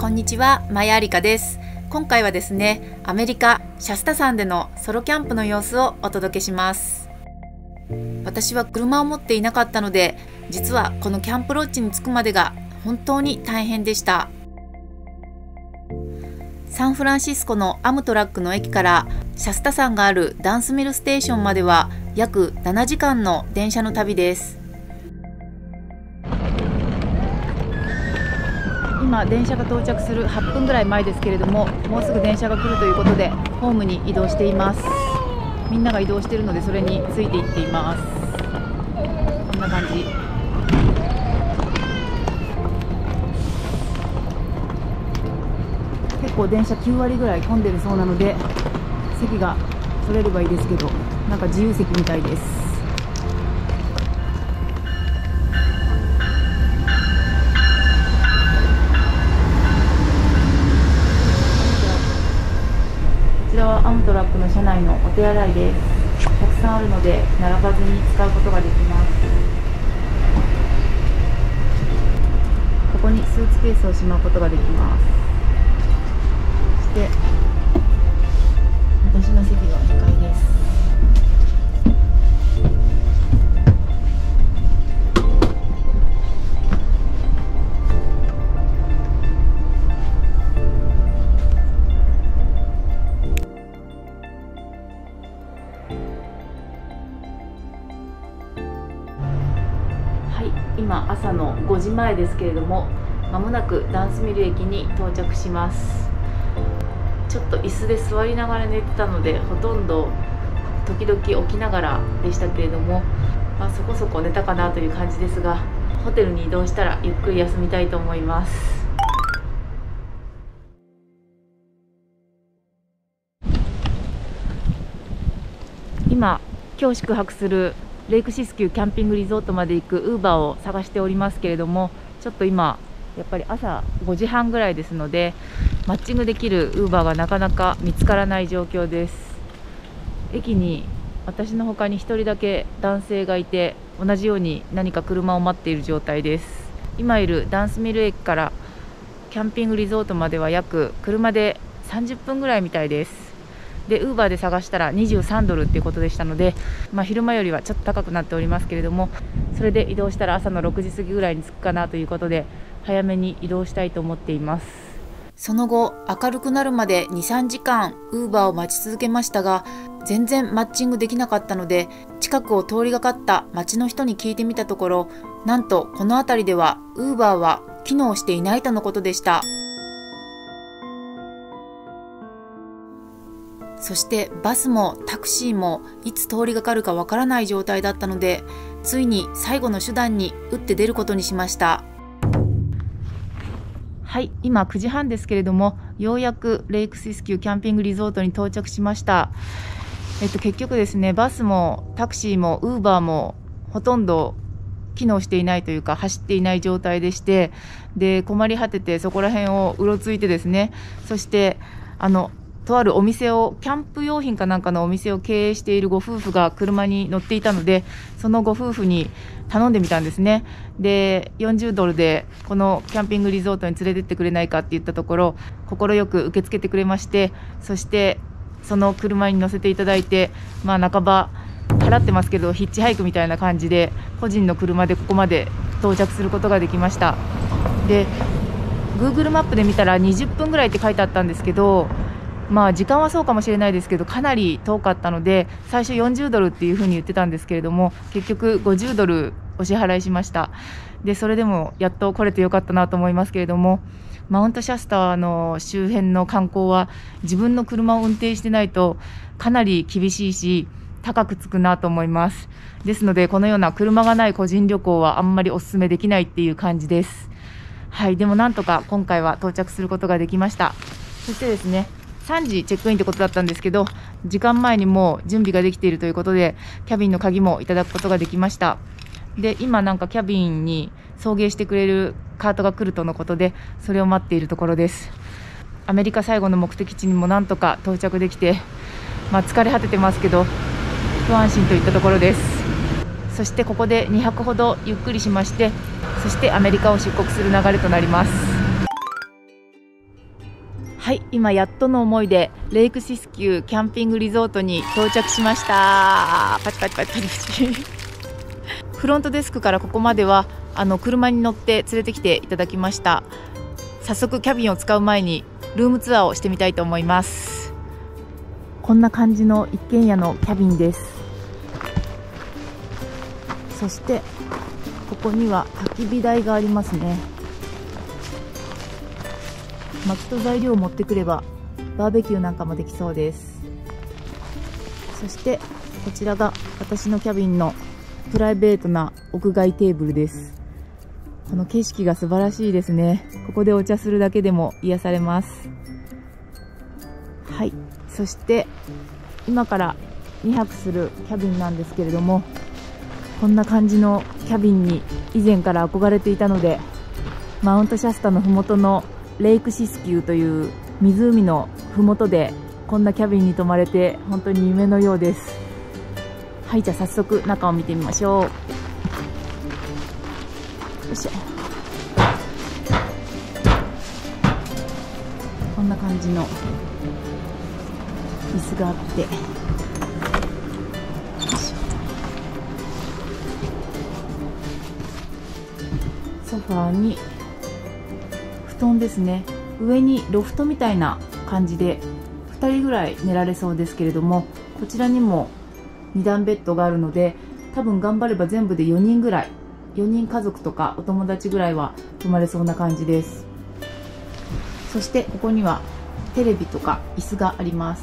こんにちは、マヤアリカです。今回はですね、アメリカシャスタ山でのソロキャンプの様子をお届けします。私は車を持っていなかったので、実はこのキャンプロッジに着くまでが本当に大変でした。サンフランシスコのアムトラックの駅からシャスタ山があるダンスミルステーションまでは約7時間の電車の旅です。今電車が到着する8分ぐらい前ですけれども、もうすぐ電車が来るということでホームに移動しています。みんなが移動しているのでそれについていっています。こんな感じ。結構電車9割ぐらい混んでるそうなので、席が取れればいいですけど、なんか自由席みたいです。こちらはアムトラックの車内のお手洗いです。たくさんあるので並ばずに使うことができます。ここにスーツケースをしまうことができます。そして私の席が2階です。今朝の5時前ですけれども、まもなくダンスミル駅に到着します。ちょっと椅子で座りながら寝てたので、ほとんど時々起きながらでしたけれども、そこそこ寝たかなという感じですが、ホテルに移動したらゆっくり休みたいと思います。今日宿泊するレイクシスキューキャンピングリゾートまで行くウーバーを探しておりますけれども、ちょっと今やっぱり朝5時半ぐらいですので、マッチングできるウーバーがなかなか見つからない状況です。駅に私の他に1人だけ男性がいて、同じように何か車を待っている状態です。今いるダンスミル駅からキャンピングリゾートまでは約車で30分ぐらいみたいです。でウーバーで探したら23ドルっていうことでしたので、昼間よりはちょっと高くなっておりますけれども、それで移動したら朝の6時過ぎぐらいに着くかなということで、早めに移動したいと思っています。その後明るくなるまで 2,3 時間ウーバーを待ち続けましたが、全然マッチングできなかったので、近くを通りがかった街の人に聞いてみたところ、なんとこの辺りではウーバーは機能していないとのことでした。そしてバスもタクシーもいつ通りがかるかわからない状態だったので、ついに最後の手段に打って出ることにしました。はい、今9時半ですけれども、ようやくレイクシスキューキャンピングリゾートに到着しました。結局ですね、バスもタクシーもウーバーもほとんど機能していないというか走っていない状態でして、で困り果ててそこら辺をうろついてですね、そしてとあるお店を、キャンプ用品かなんかのお店を経営しているご夫婦が車に乗っていたので、そのご夫婦に頼んでみたんですね。で40ドルでこのキャンピングリゾートに連れてってくれないかって言ったところ、快く受け付けてくれまして、そしてその車に乗せていただいて、半ば払ってますけどヒッチハイクみたいな感じで個人の車でここまで到着することができました。で Google マップで見たら20分ぐらいって書いてあったんですけど、時間はそうかもしれないですけど、かなり遠かったので、最初40ドルっていうふうに言ってたんですけれども、結局50ドルお支払いしました。でそれでもやっと来れてよかったなと思いますけれども、マウントシャスタの周辺の観光は自分の車を運転してないとかなり厳しいし高くつくなと思います。ですのでこのような車がない個人旅行はあんまりお勧めできないっていう感じです。はい、でもなんとか今回は到着することができました。そしてですね、3時チェックインってことだったんですけど、時間前にもう準備ができているということで、キャビンの鍵もいただくことができました。で今なんかキャビンに送迎してくれるカートが来るとのことで、それを待っているところです。アメリカ最後の目的地にもなんとか到着できて、疲れ果ててますけど一安心といったところです。そしてここで2泊ほどゆっくりしまして、そしてアメリカを出国する流れとなります。 はい、今やっとの思いでレイクシスキューキャンピングリゾートに到着しました。パチパチパチパチパチフロントデスクからここまでは車に乗って連れてきていただきました。早速キャビンを使う前にルームツアーをしてみたいと思います。こんな感じの一軒家のキャビンです。そしてここには焚き火台がありますね。薪と材料を持ってくればバーベキューなんかもできそうです。そしてこちらが私のキャビンのプライベートな屋外テーブルです。この景色が素晴らしいですね。ここでお茶するだけでも癒されます。はい、そして今から2泊するキャビンなんですけれども、こんな感じのキャビンに以前から憧れていたので、マウントシャスタのふもとのレイクシスキューという湖のふもとでこんなキャビンに泊まれて本当に夢のようです。はい、じゃあ早速中を見てみましょう。よいしょ。こんな感じの椅子があって、よいしょ。ソファーに布団ですね。上にロフトみたいな感じで2人ぐらい寝られそうですけれども、こちらにも2段ベッドがあるので、多分頑張れば全部で4人ぐらい、4人家族とかお友達ぐらいは泊まれそうな感じです。そしてここにはテレビとか椅子があります。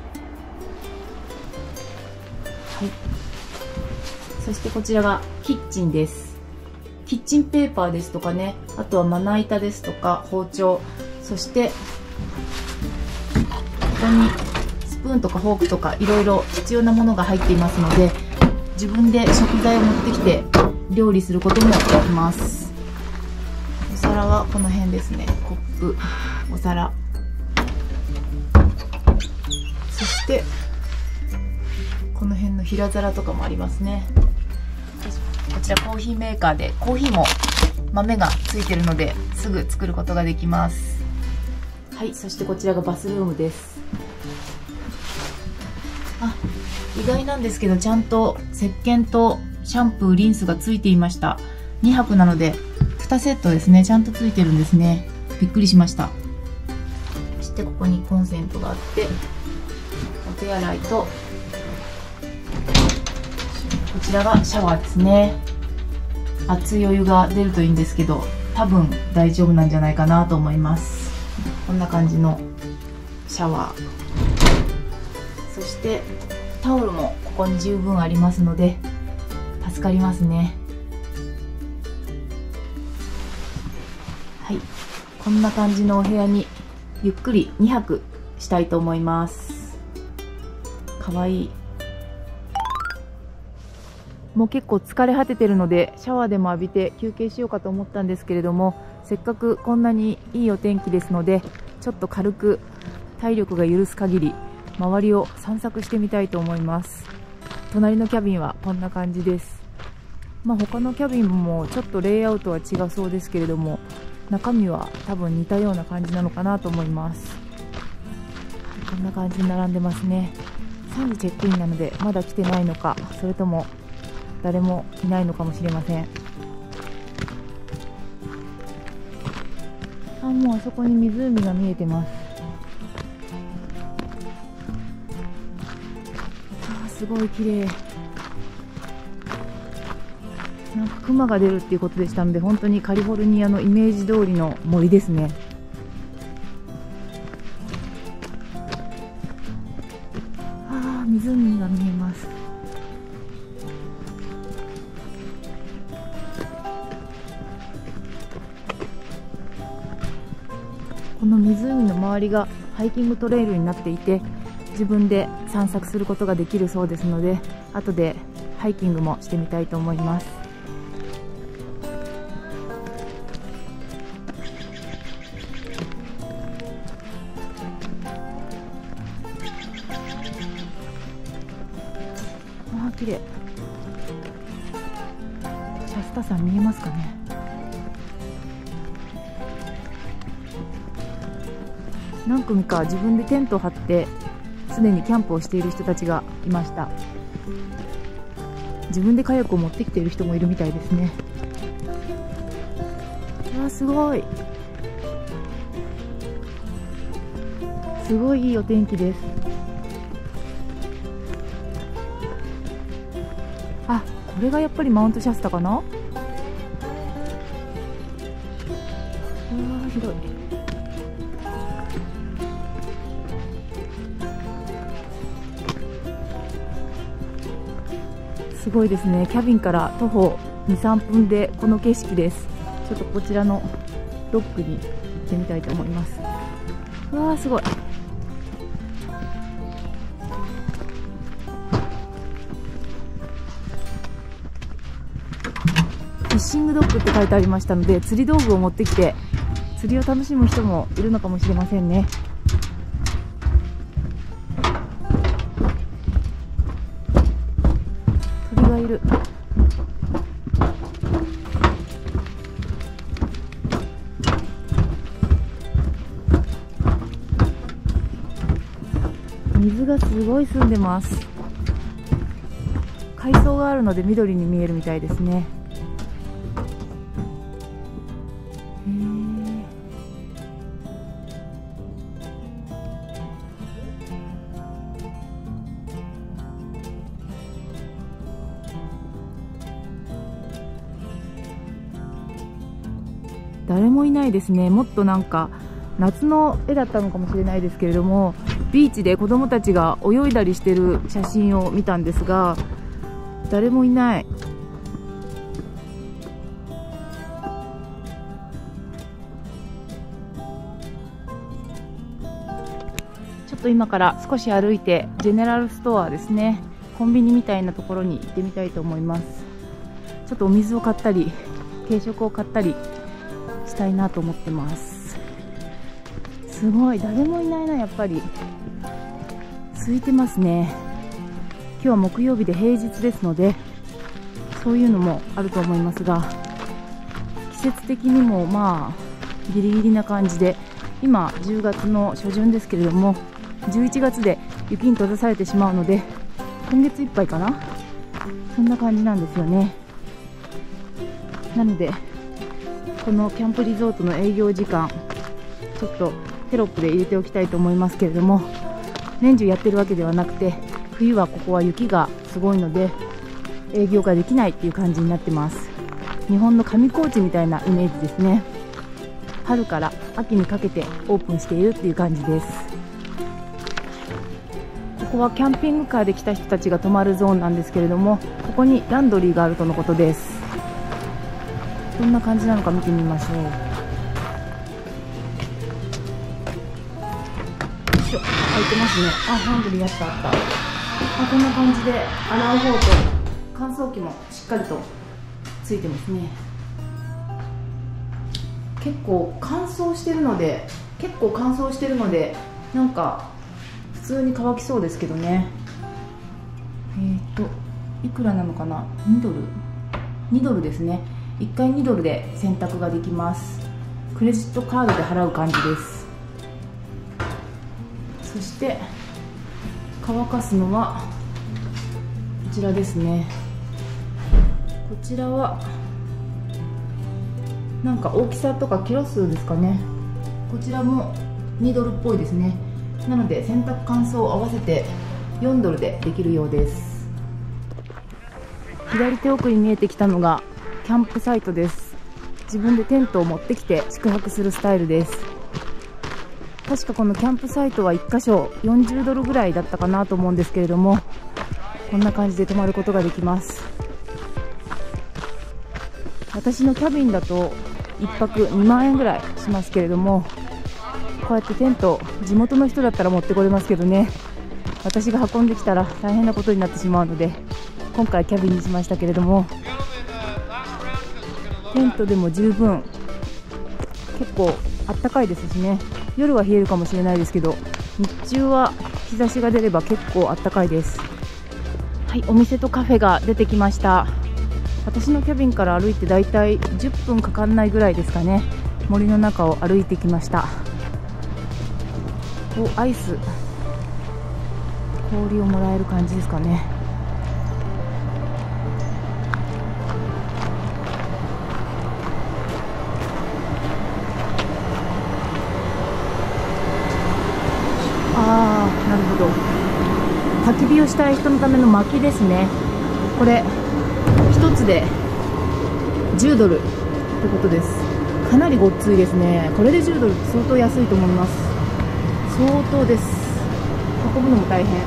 はい、そしてこちらがキッチンです。キッチンペーパーですとかね、あとはまな板ですとか包丁、そしてここにスプーンとかフォークとかいろいろ必要なものが入っていますので、自分で食材を持ってきて料理することもできます。お皿はこの辺ですね。コップ、お皿、そしてこの辺の平皿とかもありますね。こちらコーヒーメーカーで、コーヒーも豆がついてるのですぐ作ることができます。はい、そしてこちらがバスルームです。あ、意外なんですけどちゃんと石鹸とシャンプー、リンスがついていました。2泊なので2セットですね。ちゃんとついてるんですね。びっくりしました。そしてここにコンセントがあって、お手洗いと、こちらがシャワーですね。熱いお湯が出るといいんですけど、多分大丈夫なんじゃないかなと思います。こんな感じのシャワー、そしてタオルもここに十分ありますので助かりますね。はい、こんな感じのお部屋にゆっくり2泊したいと思います。かわいい。もう結構疲れ果ててるのでシャワーでも浴びて休憩しようかと思ったんですけれども、せっかくこんなにいいお天気ですので、ちょっと軽く体力が許す限り周りを散策してみたいと思います。隣のキャビンはこんな感じです。他のキャビンもちょっとレイアウトは違うそうですけれども、中身は多分似たような感じなのかなと思います。こんな感じに並んでますね。3時チェックインなのでまだ来てないのか、それとも誰もいないのかもしれません。もうあそこに湖が見えてます。すごい綺麗。なんか熊が出るっていうことでしたので、本当にカリフォルニアのイメージ通りの森ですね。湖が見えます。この湖の周りがハイキングトレイルになっていて、自分で散策することができるそうですので、後でハイキングもしてみたいと思います。綺麗。シャスタ山見えますかね。 何組か自分でテントを張って常にキャンプをしている人たちがいました。自分でカヤックを持ってきている人もいるみたいですね。わあ、すごい、すごいいいお天気です。あ、これがやっぱりマウントシャスタかな。うわー、広い。すごいですね。キャビンから徒歩2、3分でこの景色です。ちょっとこちらのロックに行ってみたいと思います。うわー、すごい。フィッシングドッグって書いてありましたので、釣り道具を持ってきて釣りを楽しむ人もいるのかもしれませんね。鳥がいる。水がすごい澄んでます。海藻があるので緑に見えるみたいですね。誰もいないですね。もっとなんか夏の絵だったのかもしれないですけれども、ビーチで子どもたちが泳いだりしてる写真を見たんですが、誰もいない。ちょっと今から少し歩いてジェネラルストアですね、コンビニみたいなところに行ってみたいと思います。ちょっとお水を買ったり軽食を買ったりしたいなと思ってます。すごい、誰もいないな。やっぱり空いてますね。今日は木曜日で平日ですので、そういうのもあると思いますが、季節的にもまあギリギリな感じで、今10月の初旬ですけれども、11月で雪に閉ざされてしまうので、今月いっぱいかな、そんな感じなんですよね。なのでこのキャンプリゾートの営業時間、ちょっとテロップで入れておきたいと思いますけれども、年中やってるわけではなくて、冬はここは雪がすごいので営業ができないっていう感じになってます。日本の上高地みたいなイメージですね。春から秋にかけてオープンしているっていう感じです。ここはキャンピングカーで来た人たちが泊まるゾーンなんですけれども、ここにランドリーがあるとのことです。どんな感じなのか見てみましょう。よいしょ、開いてますね。あ、ランドリーあったあった。こんな感じで洗う方と乾燥機もしっかりとついてますね。結構乾燥してるのでなんか普通に乾きそうですけどね。いくらなのかな。2ドルですね。1回2ドルで洗濯ができます。クレジットカードで払う感じです。そして乾かすのはこちらですね。こちらはなんか大きさとかキロ数ですかね。こちらも2ドルっぽいですね。なので洗濯乾燥を合わせて4ドルでできるようです。左手奥に見えてきたのがキャンプサイトです。自分でテントを持ってきて宿泊するスタイルです。確かこのキャンプサイトは1箇所40ドルぐらいだったかなと思うんですけれども、こんな感じで泊まることができます。私のキャビンだと1泊2万円ぐらいしますけれども、こうやってテント、地元の人だったら持ってこれますけどね、私が運んできたら大変なことになってしまうので、今回キャビンにしましたけれども、テントでも十分結構あったかいですしね。夜は冷えるかもしれないですけど、日中は日差しが出れば結構あったかいです。はい、お店とカフェが出てきました。私のキャビンから歩いてだいたい10分かかんないぐらいですかね。森の中を歩いてきました。 アイス、氷をもらえる感じですかね。なるほど。焚き火をしたい人のための薪ですね。これ1つで10ドルってことです。かなりごっついですね。これで10ドルって相当安いと思います。相当です。運ぶのも大変。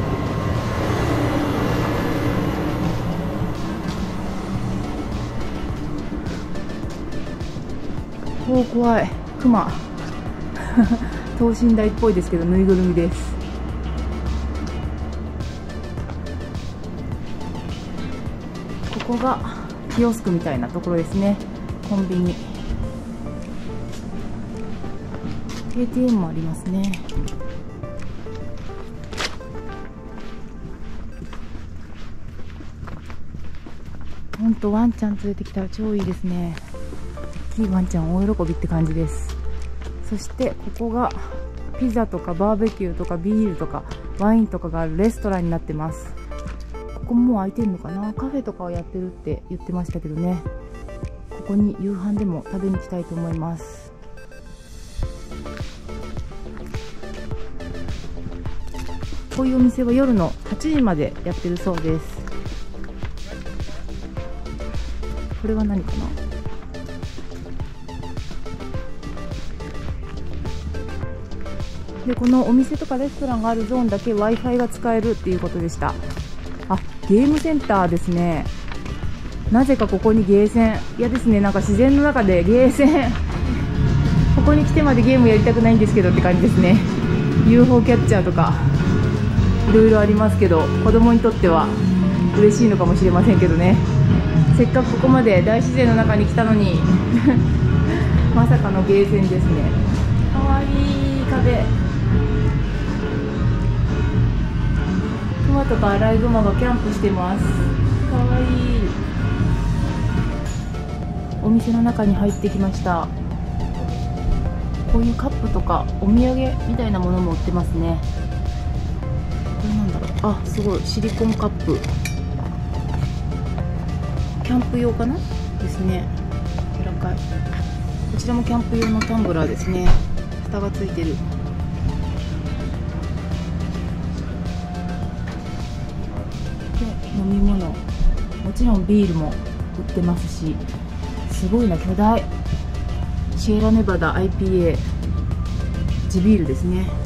怖い。クマ等身大っぽいですけどぬいぐるみです。ここがキオスクみたいなところですね。コンビニ、 ATM もありますね。ほんとワンちゃん連れてきたら超いいですね。大きいワンちゃん大喜びって感じです。そしてここがピザとかバーベキューとかビールとかワインとかがあるレストランになってます。ここもう開いてるのかな。カフェとかをやってるって言ってましたけどね。ここに夕飯でも食べに行きたいと思います。こういうお店は夜の8時までやってるそうです。これは何かな。でこのお店とかレストランがあるゾーンだけ Wi-Fi が使えるっていうことでした。ゲームセンターですね。なぜかここにゲーセン、嫌ですね。なんか自然の中でゲーセンここに来てまでゲームやりたくないんですけどって感じですね。 UFO キャッチャーとかいろいろありますけど、子供にとっては嬉しいのかもしれませんけどね。せっかくここまで大自然の中に来たのにまさかのゲーセンですね。かわいい壁。クマとかアライグマがキャンプしてます。かわいい。お店の中に入ってきました。こういうカップとかお土産みたいなものも売ってますね。これなんだろう。すごいシリコンカップ。キャンプ用かなですね。柔らかい。こちらもキャンプ用のタンブラーですね。蓋がついてる。飲み物、もちろんビールも売ってますし、すごいな、巨大シエラネバダ IPA 地ビールですね。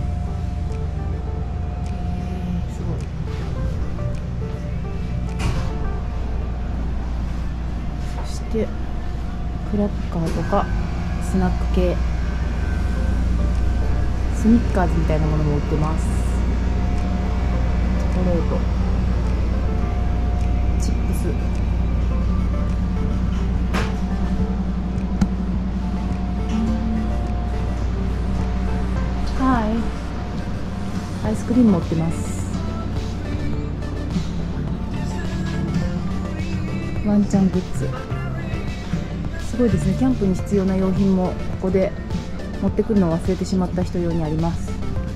すごい。そしてクラッカーとかスナック系、スニッカーズみたいなものも売ってます。チョコレート、チップス、アイスクリーム持ってます。ワンちゃんグッズ、すごいですね。キャンプに必要な用品もここで持ってくるのを忘れてしまった人用にあります。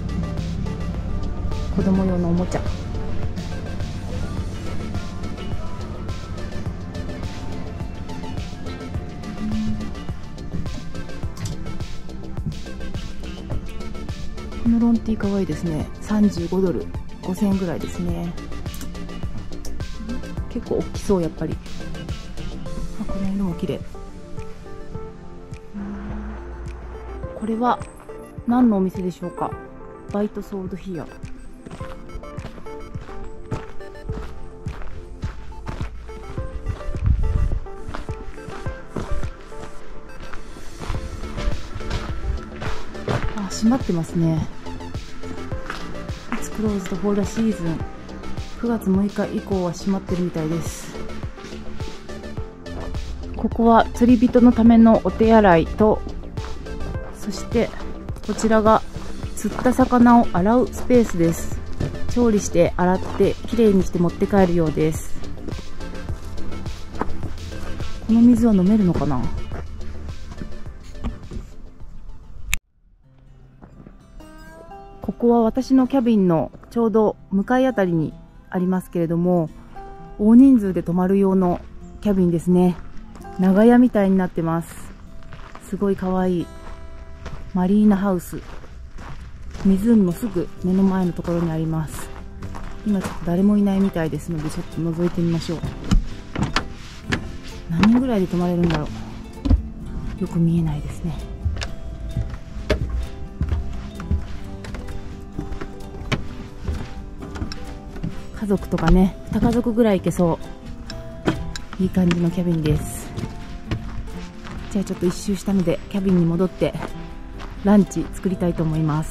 子供用のおもちゃ、このロンティーかわいいですね。35ドル、5000円ぐらいですね。結構大きそう、やっぱり。この色も綺麗。これは何のお店でしょうか。バイトソードヒア。閉まってますね。It's closed for the season。 9月6日以降は閉まってるみたいです。ここは釣り人のためのお手洗いと、そしてこちらが釣った魚を洗うスペースです。調理して洗ってきれいにして持って帰るようです。この水は飲めるのかな。 ここは私のキャビンのちょうど向かいあたりにありますけれども、大人数で泊まる用のキャビンですね。長屋みたいになってます。すごいかわいいマリーナハウス。湖もすぐ目の前のところにあります。今ちょっと誰もいないみたいですので、ちょっと覗いてみましょう。何人ぐらいで泊まれるんだろう。よく見えないですね。家族とかね、2家族ぐらい行けそう。いい感じのキャビンです。じゃあちょっと一周したのでキャビンに戻ってランチ作りたいと思います。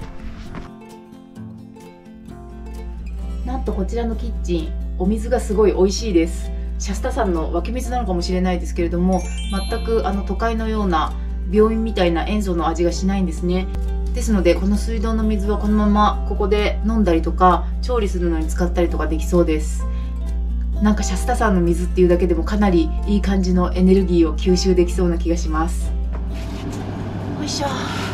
なんとこちらのキッチン、お水がすごい美味しいです。シャスタ山の湧き水なのかもしれないですけれども、全く都会のような病院みたいな塩素の味がしないんですね。ですのでこの水道の水はこのままここで飲んだりとか調理するのに使ったりとかできそうです。なんかシャスタ山の水っていうだけでもかなりいい感じのエネルギーを吸収できそうな気がします。よいしょ。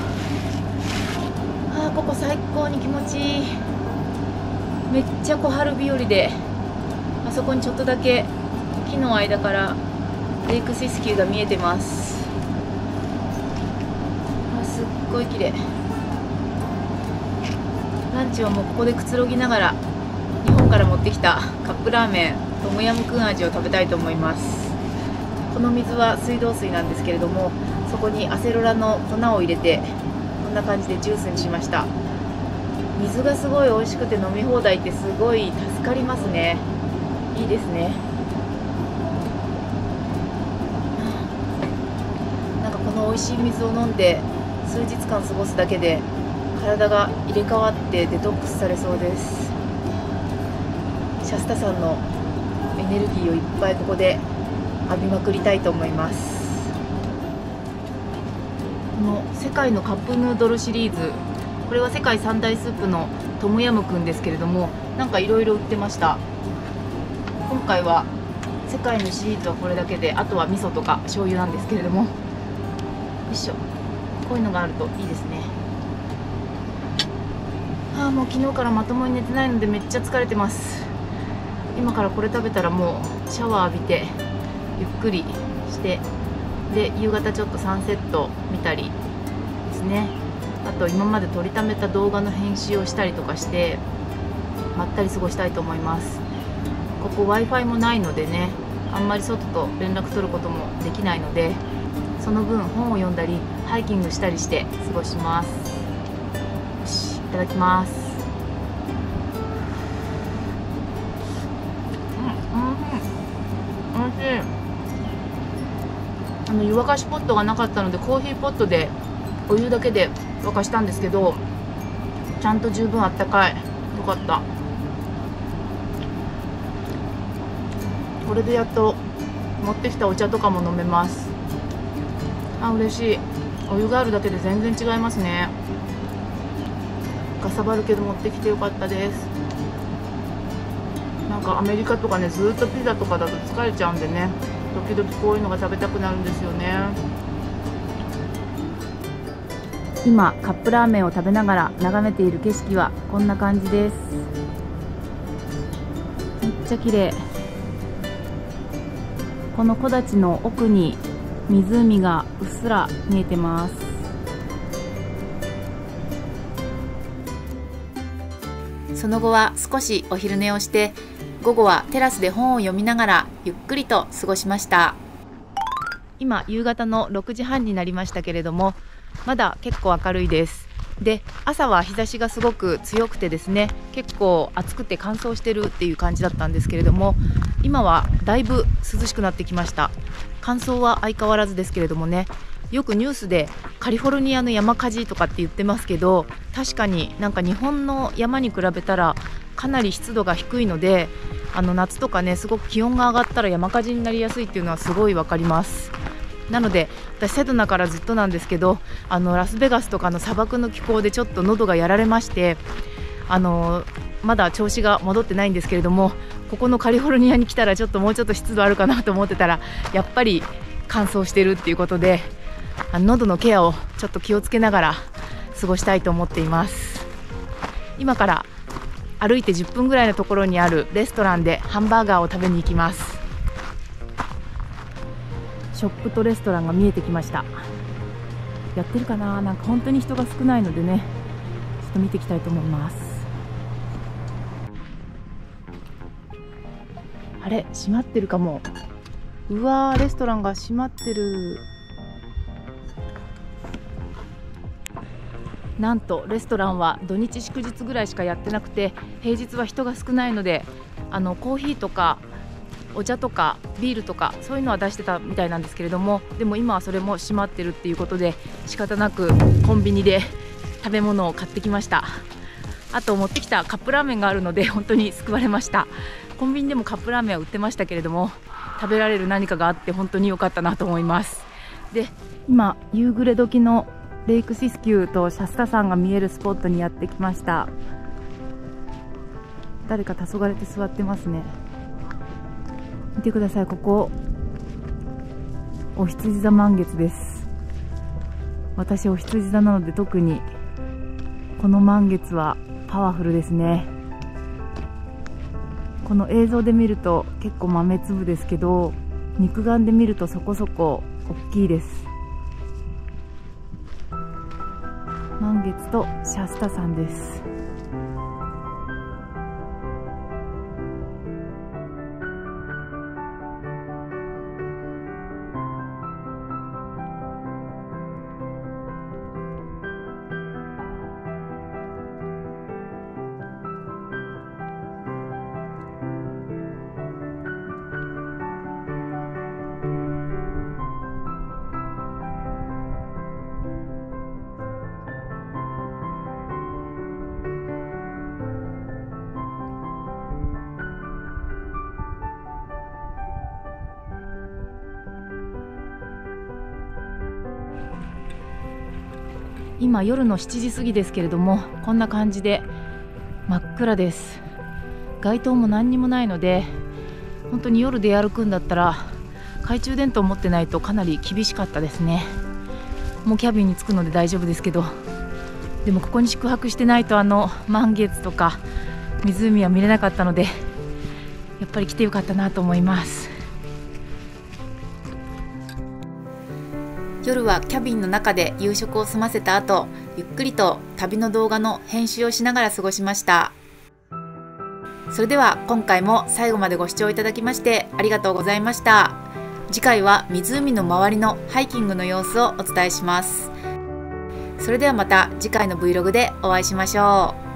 ここ最高に気持ちいい。めっちゃ小春日和で、あそこにちょっとだけ木の間からレイクシスキューが見えてます。すっごい綺麗。ランチはもうここでくつろぎながら日本から持ってきたカップラーメントムヤムクン味を食べたいと思います。この水は水道水なんですけれども、そこにアセロラの粉を入れてこんな感じでジュースにしました。水がすごい美味しくて飲み放題ってすごい助かりますね。いいですね。なんかこの美味しい水を飲んで数日間過ごすだけで体が入れ替わってデトックスされそうです。シャスタ山のエネルギーをいっぱいここで浴びまくりたいと思います。この世界のカップヌードルシリーズ、これは世界三大スープのトムヤムクンですけれども、なんかいろいろ売ってました。今回は世界のシリーズはこれだけで、あとは味噌とか醤油なんですけれども、よいしょ、こういうのがあるといいですね。もう昨日からまともに寝てないのでめっちゃ疲れてます。今からこれ食べたらもうシャワー浴びてゆっくりして、で夕方ちょっとサンセット見たりですね、あと今まで撮りためた動画の編集をしたりとかしてまったり過ごしたいと思います。ここ Wi-Fi もないのでね、あんまり外と連絡取ることもできないので、その分本を読んだりハイキングしたりして過ごします。よし、いただきます。おいしい。湯沸かしポットがなかったのでコーヒーポットでお湯だけで沸かしたんですけど、ちゃんと十分あったかい。よかった。これでやっと持ってきたお茶とかも飲めます。嬉しい。お湯があるだけで全然違いますね。かさばるけど持ってきてよかったです。なんかアメリカとかね、ずっとピザとかだと疲れちゃうんでね、時々こういうのが食べたくなるんですよね。今カップラーメンを食べながら眺めている景色はこんな感じです。めっちゃ綺麗。この木立の奥に湖がうっすら見えてます。その後は少しお昼寝をして、午後はテラスで本を読みながらゆっくりと過ごしました。今夕方の6時半になりましたけれども、まだ結構明るいです。で、朝は日差しがすごく強くてですね、結構暑くて乾燥してるっていう感じだったんですけれども、今はだいぶ涼しくなってきました。乾燥は相変わらずですけれどもね、よくニュースでカリフォルニアの山火事とかって言ってますけど、確かになんか日本の山に比べたらかなり湿度が低いので、夏とかね、すごく気温が上がったら山火事になりやすいっていうのはすごいわかります。なので私セドナからずっとなんですけど、ラスベガスとかの砂漠の気候でちょっと喉がやられまして、まだ調子が戻ってないんですけれども、ここのカリフォルニアに来たらちょっともうちょっと湿度あるかなと思ってたら、やっぱり乾燥してるっていうことで、喉のケアをちょっと気をつけながら過ごしたいと思っています。 今から歩いて10分ぐらいのところにあるレストランでハンバーガーを食べに行きます。ショップとレストランが見えてきました。やってるかな。なんか本当に人が少ないのでね、ちょっと見ていきたいと思います。あれ、閉まってるかも。うわー、レストランが閉まってる。なんとレストランは土日祝日ぐらいしかやってなくて、平日は人が少ないので、コーヒーとかお茶とかビールとかそういうのは出してたみたいなんですけれども、でも今はそれも閉まってるっていうことで、仕方なくコンビニで食べ物を買ってきました。あと持ってきたカップラーメンがあるので本当に救われました。コンビニでもカップラーメンは売ってましたけれども、食べられる何かがあって本当に良かったなと思います。で、今夕暮れ時のレイクシスキューとシャスタ山が見えるスポットにやってきました。誰か黄昏て座ってますね。見てください、ここお羊座満月です。私お羊座なので特にこの満月はパワフルですね。この映像で見ると結構豆粒ですけど、肉眼で見るとそこそこ大きいです。満月とシャスタ山です。今夜の7時過ぎですけれども、こんな感じで真っ暗です。街灯も何にもないので、本当に夜出歩くんだったら懐中電灯を持ってないとかなり厳しかったですね。もうキャビンに着くので大丈夫ですけど、でもここに宿泊してないと満月とか湖は見れなかったので、やっぱり来てよかったなと思います。夜はキャビンの中で夕食を済ませた後、ゆっくりと旅の動画の編集をしながら過ごしました。それでは今回も最後までご視聴いただきましてありがとうございました。次回は湖の周りのハイキングの様子をお伝えします。それではまた次回の Vlog でお会いしましょう。